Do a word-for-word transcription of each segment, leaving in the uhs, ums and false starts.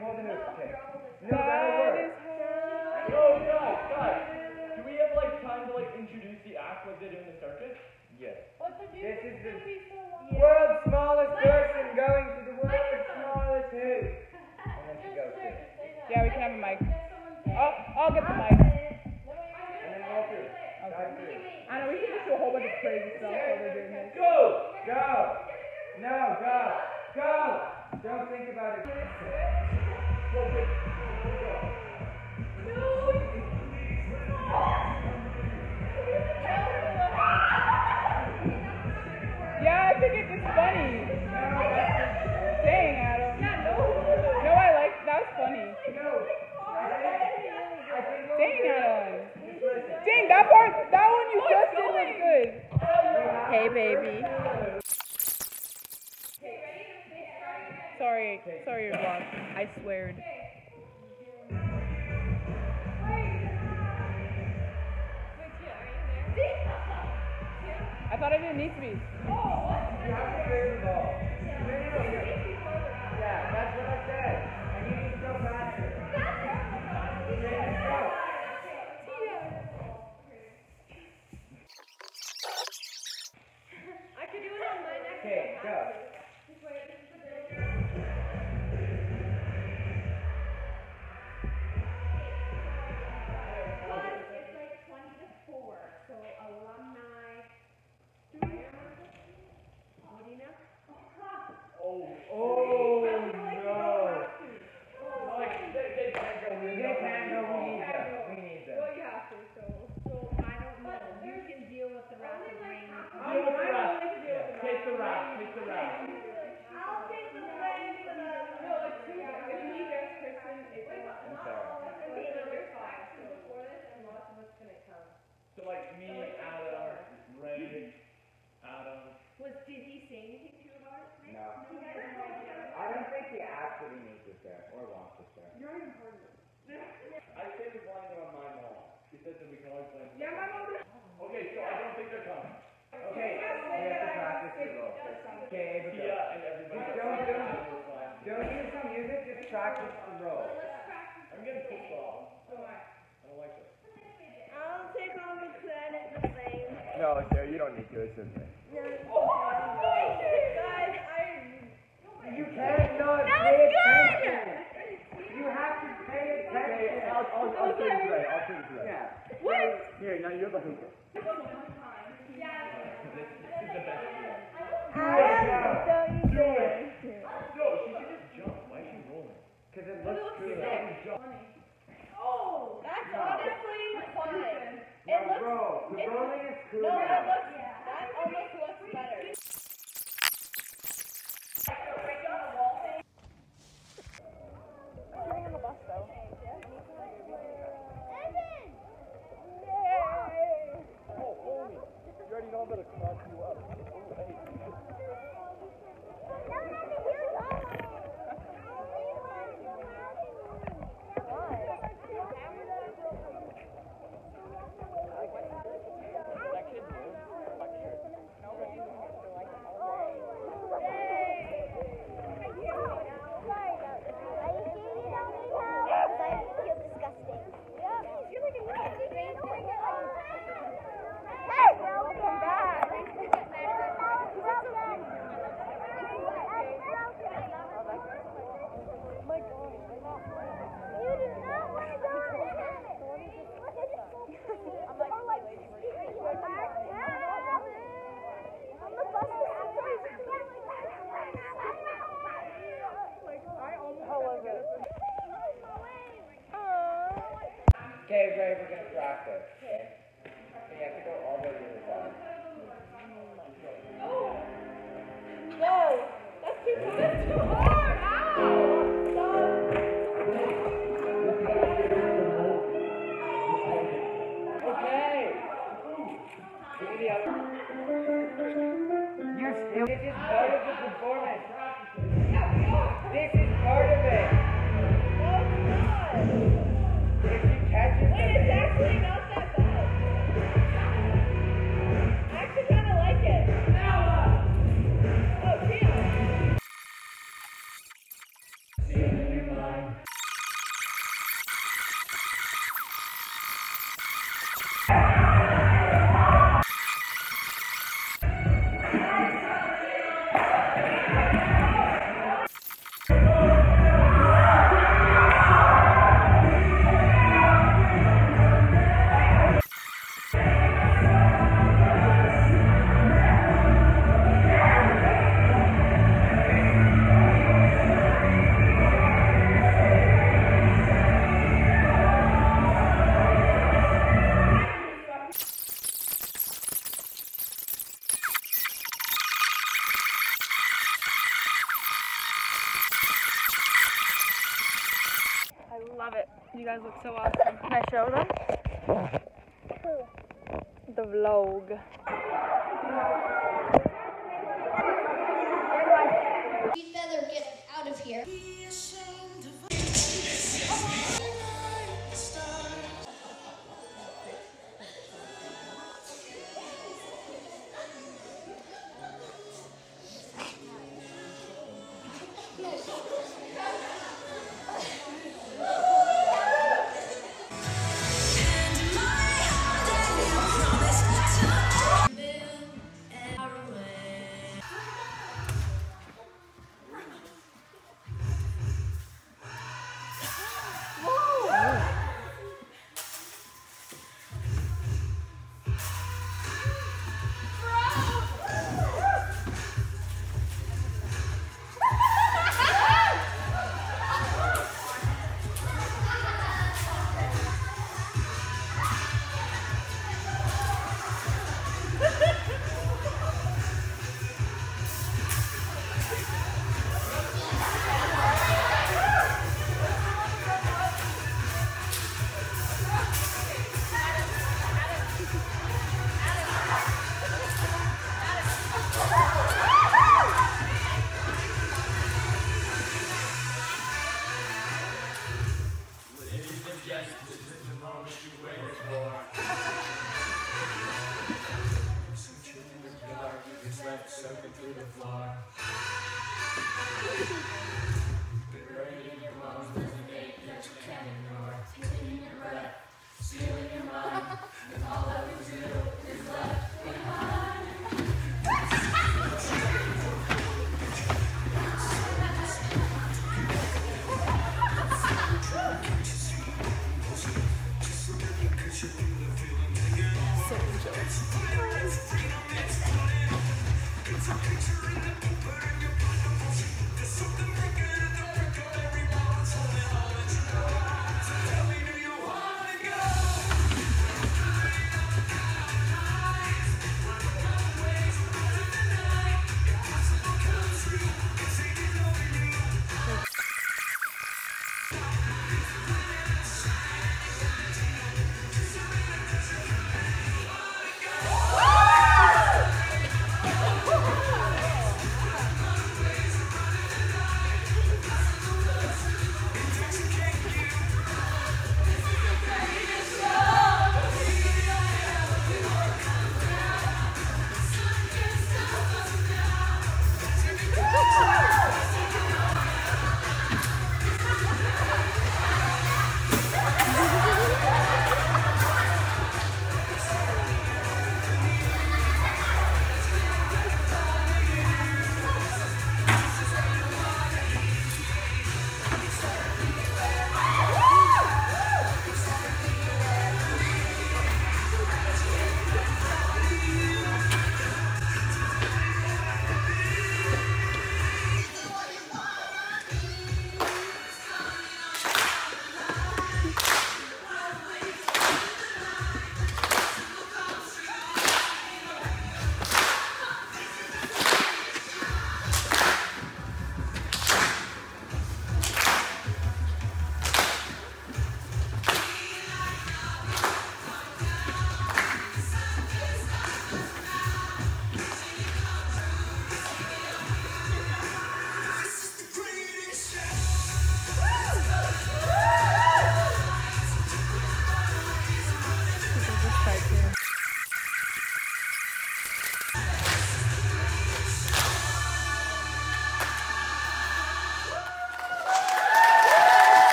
hold the hoop. Okay. No, that'll work. No, guys, guys. Do we have like time to like introduce the act like they do in the circus? Yes. This is the world's smallest person going to the world's smallest hoop. And then she goes to it. Yeah, we can have a mic. I'll, I'll get the mic. And then go through. Dive through. I know, we can just do a whole bunch of crazy stuff while we're doing this. Go! Go! No, go! Go! Don't think about it. Yeah, I think it's just funny. Dang, Adam. No, I like, that was funny. Dang, Adam. Dang, that part, that one you just did was good. Hey, baby. Sorry, sorry you're wrong. I sweared. I thought I didn't need to be. You have to clear the ball. Yeah, that's what I said. I need you to go faster. Okay, let's go. I could do it on my next. Okay, go. Oh, Oh, no. like they, they can't go. They can't go. We need them. We need them. Well, you have to, so, so I don't know. You can deal with the rest of the rain. Deal with the rest. Yeah, take the rest. Take the rest. I'll take the rain for the. No, it's two. If you need this, Kristen, it's I'm sorry. another five. So before this, and lots of us gonna come. So like me, Adam, Ray, Adam. Was did he say anything to you about it? No. I don't think he actually needs us there or wants us there. You're not even part of it. I say we blame it on my mom. She says that we can always blame. Yeah, my mom. Okay, so I don't think they're coming. Okay, we have to practice the role. Okay, but Tia and everybody. Just don't, don't, don't use some music, just practice the role. I'm getting pissed off. I don't like this. I'll take all the credit the same. No, Sarah, you don't need to. It's okay. Guys, I. You cannot pay attention. You have to pay attention. Okay, I'll, I'll, I'll take it right. I'll take it right. Yeah. What? Here, now you're the hooker. Yeah. This, this is the best deal. Adam, don't you dare. No, she should just jump. Why is she rolling? Because it looks cool. Oh, that's honestly fun. No, bro, the rolling is cool. No, now. that looks, that almost looks better. I'm sitting on the bus though. Oh, homie. You already know I'm gonna knock you up. Oh, hey. That kid knows. Black shirt. Okay, Ray, we're going to practice. Okay? So you have to go all the way to the side. No, that's too, that's too hard. Ow! Stop. Okay. Give me the other. You're still. This is part of the performance. This is part of it. No, it's not. If you catch it, Wait, it's actually not that bad. I actually kind of like it. Oh, damn. love it. You guys look so awesome. Can I show them? The vlog. We'd better get out of here. Soaking through the floor. Buried in your bones, there's an ache that you can't ignore. Taking your breath, stealing your mind, and all that was new is left behind.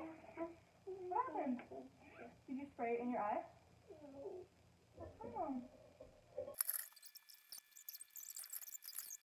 Did you spray it in your eye? No.